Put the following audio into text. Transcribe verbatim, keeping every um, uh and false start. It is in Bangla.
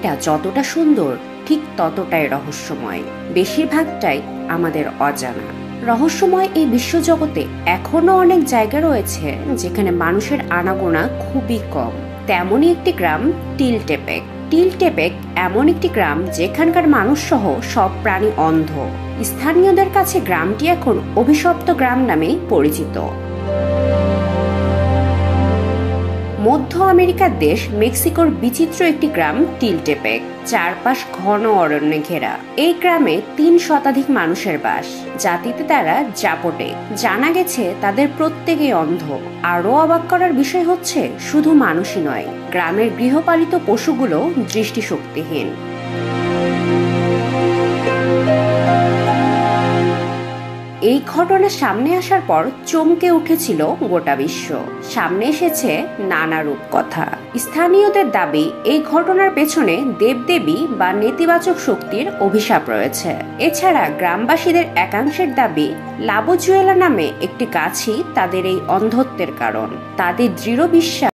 পৃথিবীটা যতটা সুন্দর ঠিক ততটাই রহস্যময়, বেশিরভাগটাই আমাদের অজানা। রহস্যময় এই বিশ্বজগতে এখনো অনেক জায়গা রয়েছে যেখানে মানুষের আনাগোনা খুবই কম। তেমনই একটি গ্রাম টিলটেপেক। টিলটেপেক এমন একটি গ্রাম যেখানকার মানুষ সহ সব প্রাণী অন্ধ। স্থানীয়দের কাছে গ্রামটি এখন অভিশপ্ত গ্রাম নামেই পরিচিত। মধ্য আমেরিকার দেশ মেক্সিকোর বিচিত্র একটি গ্রাম টিলটেপেক, চারপাশ ঘন অরণ্যে ঘেরা। এই গ্রামে তিন শতাধিক মানুষের বাস, জাতিতে তারা জাপোটেক। জানা গেছে তাদের প্রত্যেকেই অন্ধ। আরও অবাক করার বিষয় হচ্ছে শুধু মানুষই নয়, গ্রামের গৃহপালিত পশুগুলো দৃষ্টিশক্তিহীন। এই ঘটনা সামনে আসার পর চমকে উঠেছিল গোটা বিশ্ব। সামনে এসেছে নানা রূপকথা। স্থানীয়দের দাবি এই ঘটনার পেছনে দেবদেবী বা নেতিবাচক শক্তির অভিশাপ রয়েছে। এছাড়া গ্রামবাসীদের একাংশের দাবি লাবোজুয়েলা নামে একটি গাছই তাদের এই অন্ধত্বের কারণ। তাদের দৃঢ় বিশ্বাস